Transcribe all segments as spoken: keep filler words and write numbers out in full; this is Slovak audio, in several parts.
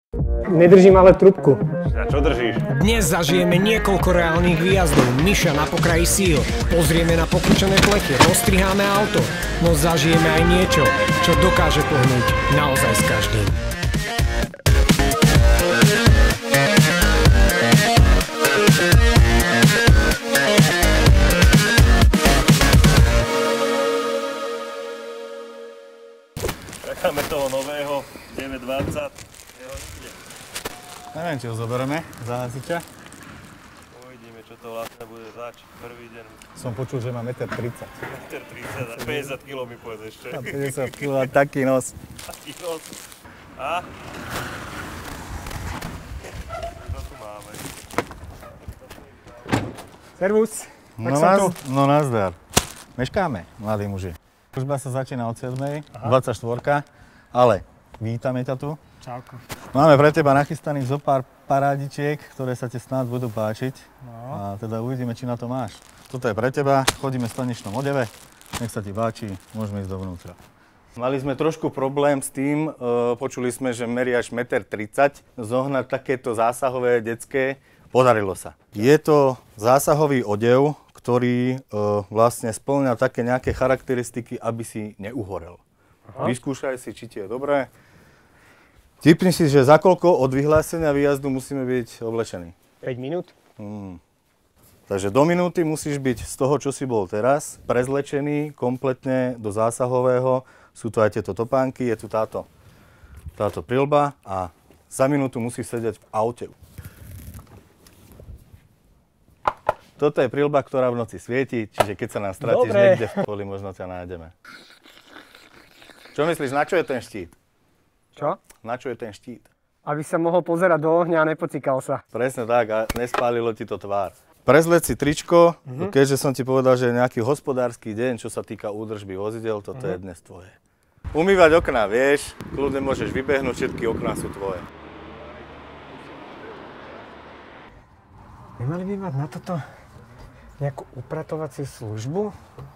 Nedržím ale trubku. A čo držíš? Dnes zažijeme niekoľko reálnych výjazdov. Miša na pokraji síl. Pozrieme na pokúčané plechy, rozstriháme auto. No zažijeme aj niečo, čo dokáže pohnúť naozaj s každým. Čakáme toho nového deväť dvadsať. Neviem, či ho zoberieme za hasiča. Uvidíme, čo to vlastne bude zač. Prvý deň. Som počul, že má jeden tridsať metra. jeden tridsať a päťdesiat kilogramov mi povedz ešte. A päťdesiat kilogramov, taký nos. Taký nos. A? Čo tu máme? Servus. Tak No, som nás, tu. no nazdar. Meškáme, mladí muži. Služba sa začína od siedmej, dvadsaťštyri, ale vítame ťa tu. Čauko. Máme pre teba nachystaných zo pár parádičiek, ktoré sa ti snáď budú páčiť. No. A teda uvidíme, či na to máš. Toto je pre teba, chodíme v slnečnom odeve, nech sa ti páči, môžeme ísť dovnútra. Mali sme trošku problém s tým, e, počuli sme, že meriaš jeden tridsať metra, zohnať takéto zásahové detské, podarilo sa. Je to zásahový odev, ktorý e, vlastne spĺňa také nejaké charakteristiky, aby si neuhorel. Aha. Vyskúšaj si, či ti je dobré. Tipni si, že za koľko od vyhlásenia výjazdu musíme byť oblečení? päť minút. Hmm. Takže do minúty musíš byť z toho, čo si bol teraz, prezlečený kompletne do zásahového. Sú tu aj tieto topánky, je tu táto, táto prilba a za minútu musíš sedieť v aute. Toto je prilba, ktorá v noci svieti, čiže keď sa nám stratíš Dobre. niekde v poli, možno ťa nájdeme. Čo myslíš, na čo je ten štít? Čo? Na čo je ten štít? Aby sa mohol pozerať do ohňa a nepocikal sa. Presne tak a nespálilo ti to tvár. Prezleď si tričko, mm-hmm. keďže som ti povedal, že je nejaký hospodársky deň, čo sa týka údržby vozidel, toto mm-hmm. je dnes tvoje. Umývať okná vieš, kľudne môžeš vybehnúť, všetky okná sú tvoje. Nemali by mať na toto nejakú upratovaciu službu?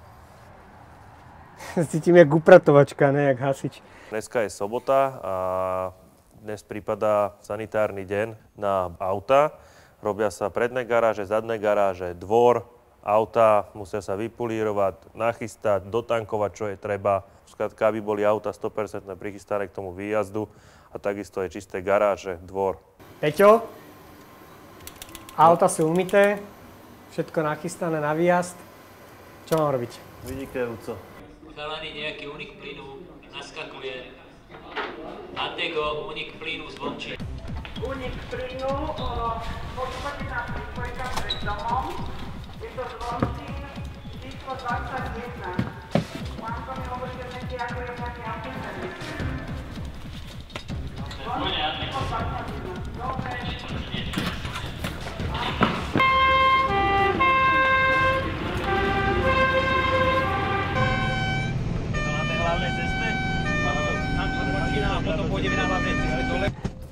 Cítim jak upratovačka, ne jak hasič. Dneska je sobota a dnes prípada sanitárny deň na auta. Robia sa predné garáže, zadné garáže, dvor, auta, musia sa vypulírovať, nachystať, dotankovať, čo je treba. Skrátka, aby boli auta sto percent prichystané k tomu výjazdu a takisto je čisté garáže, dvor. Peťo, auta sú umyté, všetko nachystané na výjazd. Čo mám robiť? Vynikajúco. Chalani, nejaký únik plynu naskakuje. Atego, únik plynu zvončí. Únik plynu, podstate na prípojka pred domom. Je to zvončín číslo dvadsaťjeden. Mám to mi obozrieť, ako je nejaký autoservis. Zvončín číslo dvadsaťjeden. Dobre. Potom pôjdeme na hlavnej ceste dole.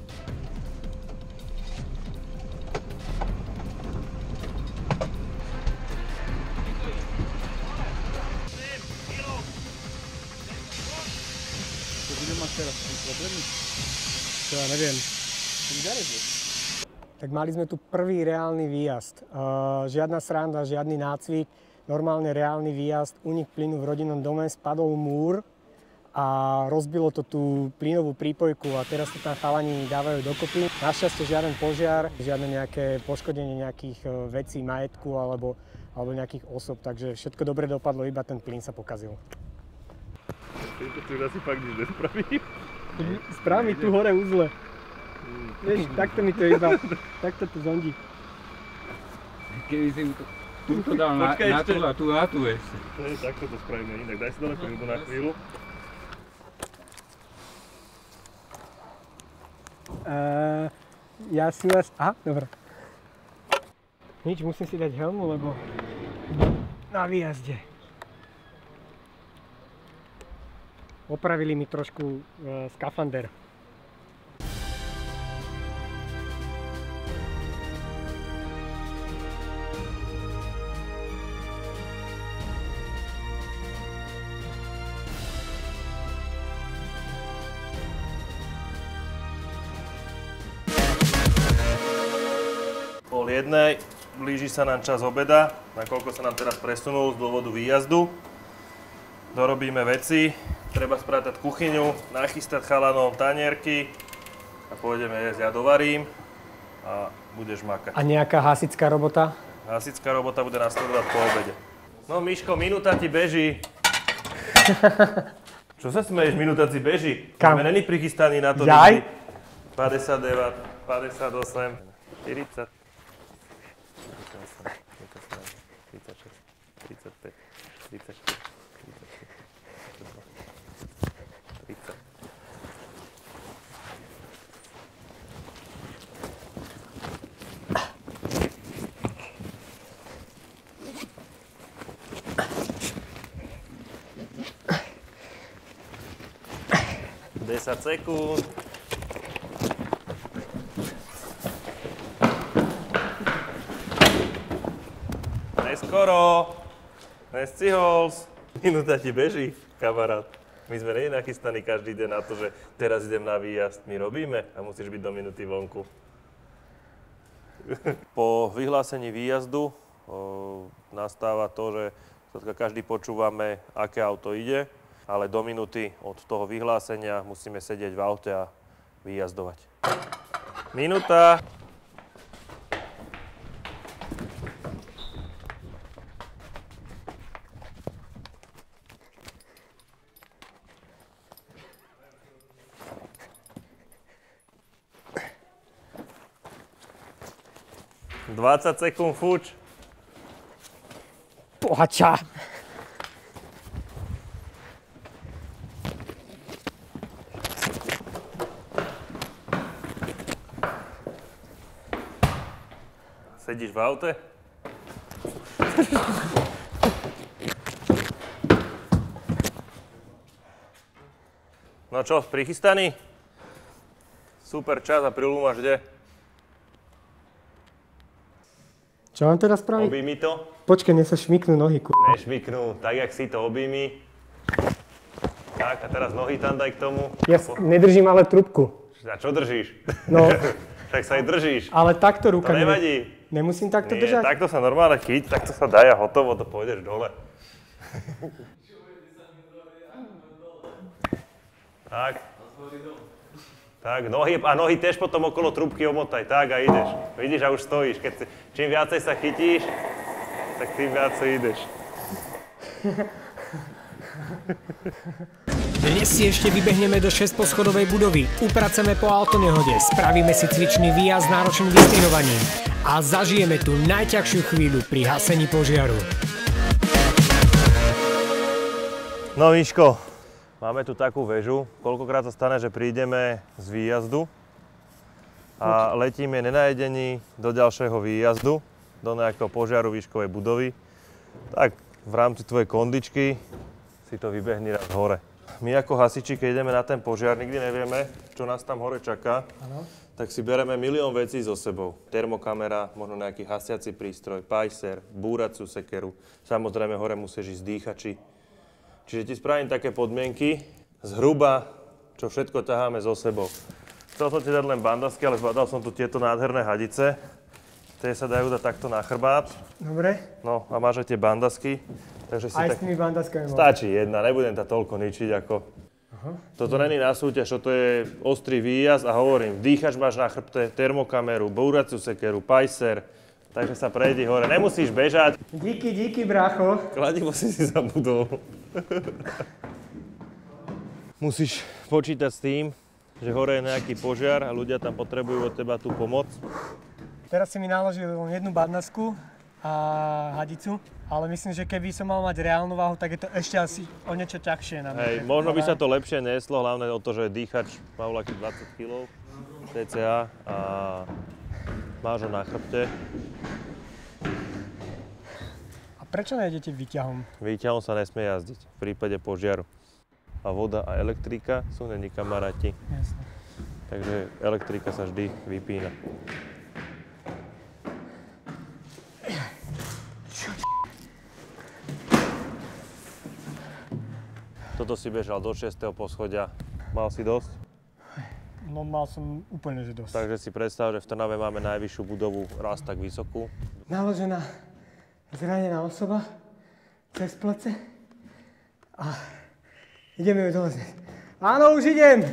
To budem mať teraz problémy? To ja neviem. Tak mali sme tu prvý reálny výjazd. Uh, žiadna sranda, žiadny nácvik, normálne reálny výjazd, únik plynu v rodinnom dome, spadol múr a rozbilo to tú plynovú prípojku a teraz to tam chalani dávajú dokopy. Našťastie žiaden požiar, žiadne nejaké poškodenie nejakých vecí, majetku alebo, alebo nejakých osob, takže všetko dobre dopadlo, iba ten plyn sa pokazil. Tento tu asi fakt nič nespraví. Spraví tu hore uzle. Vieš, takto mi to iba, takto to zondí. Keby si to túto dal na, na tú a tú a tú ešte. Takto to spravíme inak. Daj si dole chvíľu na chvíľu. Uh, ja si vás... Aha, dobre. Nič, musím si dať helmu, lebo na výjazde. Opravili mi trošku uh, skafander. jednej. Blíži sa nám čas obeda, nakoľko sa nám teraz presunul z dôvodu výjazdu. Dorobíme veci, treba sprátať kuchyňu, nachystať chalanom tanierky a pôjdeme jesť. Ja dovarím a budeš makať. A nejaká hasická robota? Hasická robota bude nasledovať po obede. No Miško, minúta ti beží. Čo sa smeješ, minúta ti beží? Kam? Sme není prichystaní na to. Jaj? päťdesiatdeväť, päťdesiatosem, štyridsať, tridsaťšesť, tridsaťpäť, tridsaťštyri, tridsaťpäť, tridsaťdva, tridsať. desať sekúnd. Neskoro. Nescihols. Minúta ti beží, kamarát. My sme nie nachystaní každý deň na to, že teraz idem na výjazd. My robíme a musíš byť do minúty vonku. Po vyhlásení výjazdu o, nastáva to, že každý počúvame, aké auto ide, ale do minúty od toho vyhlásenia musíme sedieť v aute a vyjazdovať. Minúta. dvadsať sekúnd fuč. Pohača. Sedíš v aute? No čo, prichystaný? Super čas a prilú máš kde? Čo mám teraz spraviť? Objími to. Počkej, nech sa šmiknú nohy, ku... Nešmiknú, tak jak si to objími. Tak a teraz nohy tam daj k tomu. Ja s- nedržím ale trubku. A čo držíš? No, Tak sa aj držíš. ale takto To rukami... nevadí. Nemusím takto Nie, držať? takto sa normálne chyť, takto sa daj a hotovo, to pôjdeš dole. Tak. Tak, nohy, a nohy tiež potom okolo trúbky omotaj, tak a ideš. Vidíš, a už stojíš. Keď si, čím viacej sa chytíš, tak tým viacej ideš. Dnes si ešte vybehneme do šesťposchodovej budovy, upraceme po autonehode, spravíme si cvičný výjazd s náročným vystihovaním a zažijeme tú najťažšiu chvíľu pri hasení požiaru. No Miško, máme tu takú väžu. Koľkokrát sa stane, že prídeme z výjazdu a letíme nenajedení do ďalšieho výjazdu, do nejakého požiaru výškovej budovy. Tak v rámci tvojej kondičky si to vybehni raz hore. My ako hasiči, keď ideme na ten požiar, nikdy nevieme, čo nás tam hore čaká. Ano. Tak si bereme milión vecí so sebou. Termokamera, možno nejaký hasiaci prístroj, pajser, búraciu sekeru. Samozrejme, hore musíš ísť dýchači. Čiže ti spravím také podmienky, zhruba, čo všetko ťaháme so sebou. Chcel som ti dať len bandasky, ale zbadal som tu tieto nádherné hadice. Tie sa dajú dať takto na chrbát. Dobre. No a máš aj tie bandasky. Takže si Aj tak... s tými bandaskami môžem. Stačí jedna, nebudem ťa toľko ničiť ako... Aha. Toto není na súťaž, toto je ostrý výjazd a hovorím, dýchač máš na chrbte, termokameru, búraciu sekeru, pajser, takže sa prejdi hore. Nemusíš bežať. Díky, díky, brácho. Kladivo si si zabudol. Musíš počítať s tým, že hore je nejaký požiar a ľudia tam potrebujú od teba tú pomoc. Teraz si mi naložil len jednu bandasku a hadicu, ale myslím, že keby som mal mať reálnu váhu, tak je to ešte asi o niečo ťažšie na mňa. Hej, možno by sa to lepšie neslo, hlavne o to, že dýchač má voľakých dvadsať kilogramov cca a máš ho na chrbte. A prečo nejdete výťahom? Výťahom sa nesmie jazdiť v prípade požiaru. A voda a elektrika sú není kamaráti. Jasne. Takže elektrika sa vždy vypína. Toto si bežal do šiesteho poschodia. Mal si dosť? No mal som úplne, že dosť. Takže si predstav, že v Trnave máme najvyššiu budovu raz tak vysokú. Naložená zranená osoba cez plece a ideme ju dole znieť. Áno, už idem!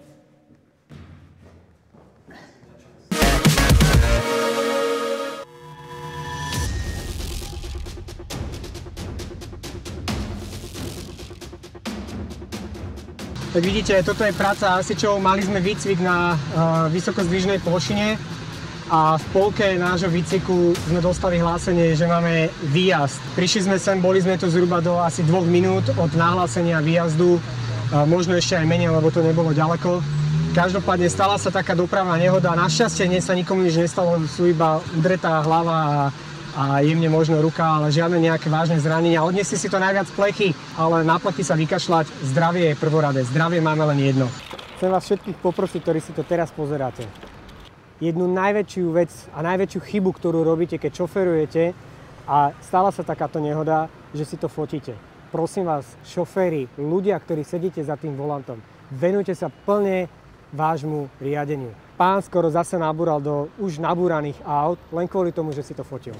Tak vidíte, toto je práca hasičov. Mali sme výcvik na uh, vysokozdvižnej plošine a v polke nášho výcviku sme dostali hlásenie, že máme výjazd. Prišli sme sem, boli sme tu zhruba do asi dvoch minút od nahlásenia výjazdu, uh, možno ešte aj menej, lebo to nebolo ďaleko. Každopádne stala sa taká dopravná nehoda. Našťastie dnes sa nikomu nič nestalo, sú iba udretá hlava a a jemne možno ruka, ale žiadne nejaké vážne zranenia. Odnesli si to najviac plechy, ale na plechy sa vykašľať. Zdravie je prvoradé. Zdravie máme len jedno. Chcem vás všetkých poprosiť, ktorí si to teraz pozeráte. Jednu najväčšiu vec a najväčšiu chybu, ktorú robíte, keď šoferujete a stala sa takáto nehoda, že si to fotíte. Prosím vás, šoféri, ľudia, ktorí sedíte za tým volantom, venujte sa plne vášmu riadeniu. Pán skoro zase nabúral do už nabúraných aut, len kvôli tomu, že si to fotil.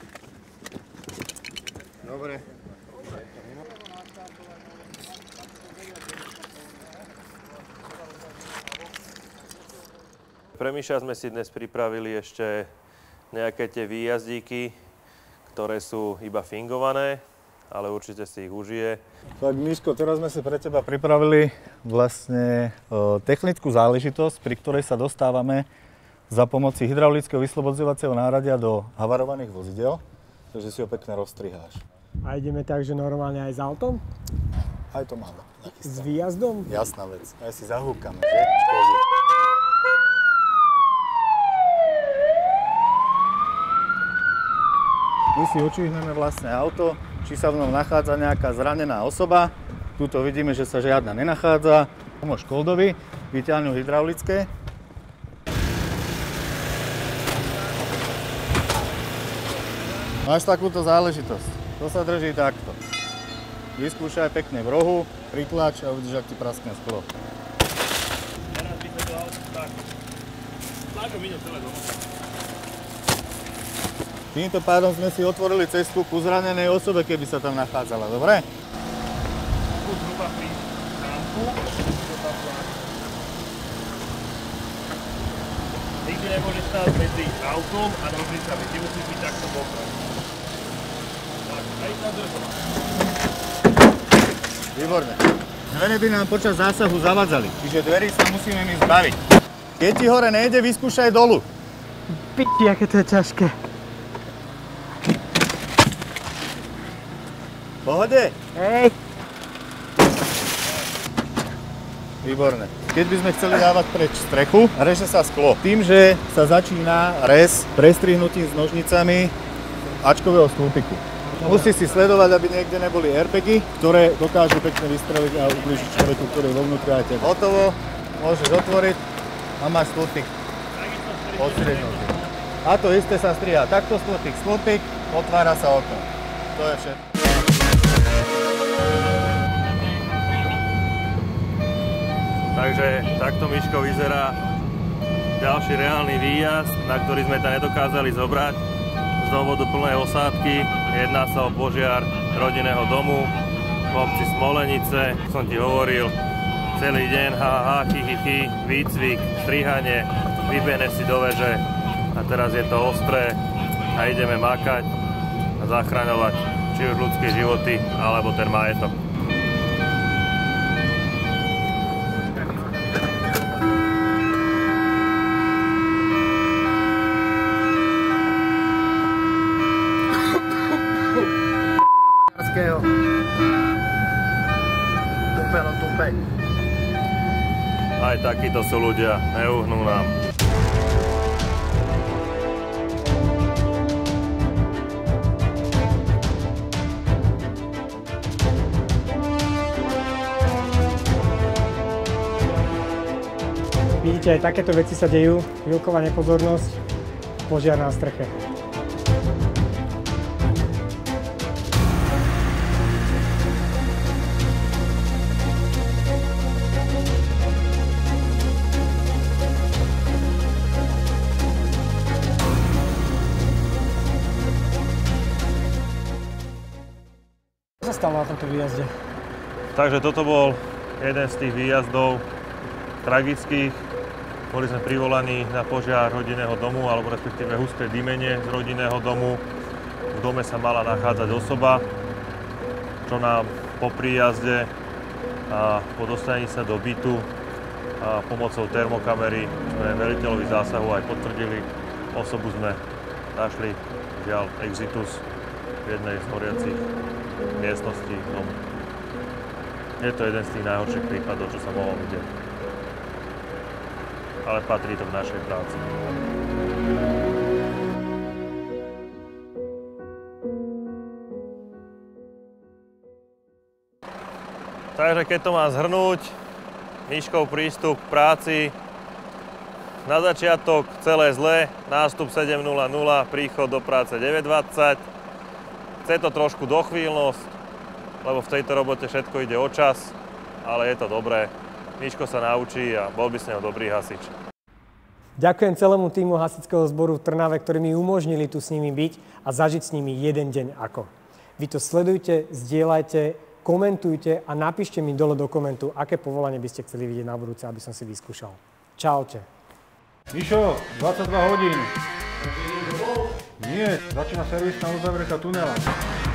Dobre. Pre Miša sme si dnes pripravili ešte nejaké tie výjazdíky, ktoré sú iba fingované, ale určite si ich užije. Tak Miško, teraz sme si pre teba pripravili vlastne e, technickú záležitosť, pri ktorej sa dostávame za pomoci hydraulického vyslobodzovacieho náradia do havarovaných vozidel, takže si ho pekne rozstriháš. A ideme tak, že normálne aj s autom? Aj to máme. S výjazdom? Jasná vec. Aj si zahúkame, že? Škodu. My si očihneme vlastne auto, či sa v ňom nachádza nejaká zranená osoba. Tuto vidíme, že sa žiadna nenachádza. Pomôž Koldovi, vyťahnu hydraulické. Máš takúto záležitosť. To sa drží takto. Vyskúšaj pekne v rohu, pritlač a uvidíš, ak ti praskne sklo. Teraz by sa to auto tak. Tlakom ide celé domov. Týmto pádom sme si otvorili cestu ku zranenej osobe, keby sa tam nachádzala, dobre? Tu zhruba pri zámku. Nikdy nemôže stáť medzi autom a nožnicami. Ty musíš byť takto bokom. Tak, aj sa drží. Výborne. Dvere by nám počas zásahu zavadzali, čiže dverí sa musíme my zbaviť. Keď ti hore nejde, vyskúšaj dolu. Piči, aké to je ťažké. Pohode? Hej. Výborné. Keď by sme chceli dávať preč strechu, reže sa sklo. Tým, že sa začína rez prestrihnutím s nožnicami ačkového stĺpiku. Musíš si sledovať, aby niekde neboli erpegy, ktoré dokážu pekne vystreliť a ublížiť človeku, ktorý je vo vnútri aj tebe. Hotovo, môžeš otvoriť a máš stĺpik odstrihnutý. A to isté sa striha. Takto stĺpik, stĺpik, otvára sa okno. To je všetko. Takže takto, Miško, vyzerá ďalší reálny výjazd, na ktorý sme tam nedokázali zobrať z dôvodu plnej osádky. Jedná sa o požiar rodinného domu v obci Smolenice. Som ti hovoril, celý deň ha, ha, chy, chy, chy, výcvik, strihanie, vybehne si do veže a teraz je to ostré a ideme makať a zachraňovať či už ľudské životy, alebo ten majetok. Aj takíto sú ľudia, neuhnú nám. Vidíte, aj takéto veci sa dejú. Chvíľková nepozornosť, požiar na streche. stalo na tomto výjazde? Takže toto bol jeden z tých výjazdov tragických. Boli sme privolaní na požiar rodinného domu, alebo respektíve husté dymenie z rodinného domu. V dome sa mala nachádzať osoba, čo nám po príjazde a po dostanení sa do bytu a pomocou termokamery sme veliteľovi zásahu aj potvrdili. Osobu sme našli, žiaľ, exitus v jednej z horiacich miestností domu. Je to jeden z tých najhorších prípadov, čo sa mohlo vidieť. Ale patrí to k našej práci. Takže keď to mám zhrnúť, Miškov prístup k práci. Na začiatok celé zlé, nástup sedem nula nula, príchod do práce deväť dvadsať. Chce to trošku dochvíľnosť, lebo v tejto robote všetko ide o čas, ale je to dobré. Miško sa naučí a bol by s neho dobrý hasič. Ďakujem celému týmu hasičského zboru v Trnave, ktorí mi umožnili tu s nimi byť a zažiť s nimi jeden deň ako. Vy to sledujte, zdieľajte, komentujte a napíšte mi dole do komentu, aké povolanie by ste chceli vidieť na budúce, aby som si vyskúšal. Čaute. Mišo, dvadsaťdva hodín. Nie, začína servisná uzavretia tunela.